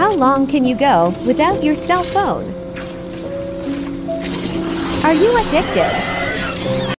How long can you go without your cell phone? Are you addicted?